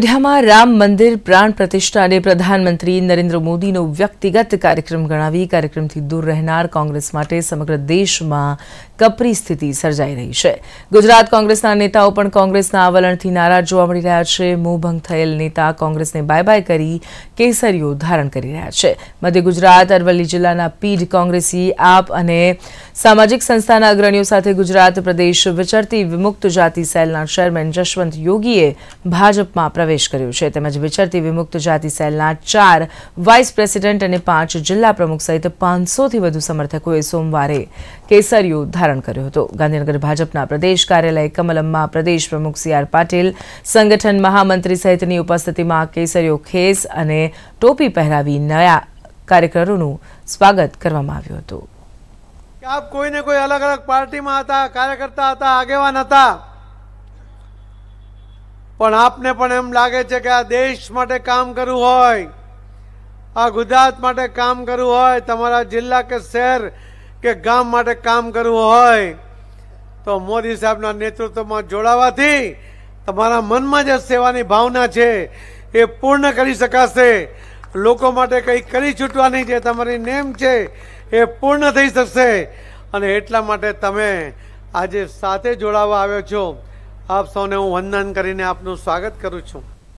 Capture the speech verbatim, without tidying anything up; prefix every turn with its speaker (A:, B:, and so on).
A: અયોધ્યામાં રામ મંદિર પ્રાણ પ્રતિષ્ઠાને પ્રધાનમંત્રી નરેન્દ્ર મોદીનો વ્યક્તિગત કાર્યક્રમ ગણાવી કાર્યક્રમથી દૂર રહેનાર કોંગ્રેસ માટે સમગ્ર દેશમાં કપરી સ્થિતિ સર્જાઈ રહી છે। ગુજરાત કોંગ્રેસના નેતાઓ પણ કોંગ્રેસના આ વલણથી નારાજ જોવા મળી રહ્યા છે। મોંભંગ થયેલ નેતા કોંગ્રેસને બાય બાય કરી કેસરીઓ ધારણ કરી રહ્યા છે। મધ્ય ગુજરાત અરવલ્લી જિલ્લાના પીઢ કોંગ્રેસી આપ અને સામાજિક સંસ્થાના અગ્રણીઓ સાથે ગુજરાત પ્રદેશ વિચરતી વિમુક્ત જાતિ સેલના ચેરમેન જશવંત યોગીએ ભાજપમાં પ્રવેશ કર્યો છે। તેમજ વિચરતી વિમુક્ત જાતિ સેલના ચાર વાઇસ પ્રેસિડેન્ટ અને પાંચ જિલ્લા પ્રમુખ સહિત પાંચસો થી વધુ સમર્થકોએ સોમવારે કેસરીઓ ધારણ કર્યો હતો। ગાંધીનગર ભાજપના પ્રદેશ કાર્યાલય કમલમમાં પ્રદેશ પ્રમુખ સી આર પાટીલ સંગઠન મહામંત્રી સહિતની ઉપસ્થિતિમાં કેસરીઓ ખેસ અને ટોપી પહેરાવી નયા કાર્યકરોનું સ્વાગત કરવામાં આવ્યું હતું।
B: आप कोई ने कोई अलग अलग पार्टी में आता कार्यकर्ता आता आगेवान आता पण आपने पण एम लागे छे के आ देश माटे काम करवू होय आ गुजरात माटे काम करवू होय तमारा जिल्ला के शहर के गाम माटे काम करवू होय तो मोदी साहेबना नेतृत्वमां जोड़ावाथी तमारा मनमा जे सेवानी भावना छे ए पूर्ण करी शकाशे। लोको माटे कई करी छूटवानी छे तमारी नेम छे ए पूर्ण थई शकशे अने एटला माटे तमे आजे साथे जोड़ावा आव्या छो। आप सौने हूँ वंदन करीने आपनुं स्वागत करूं छूं।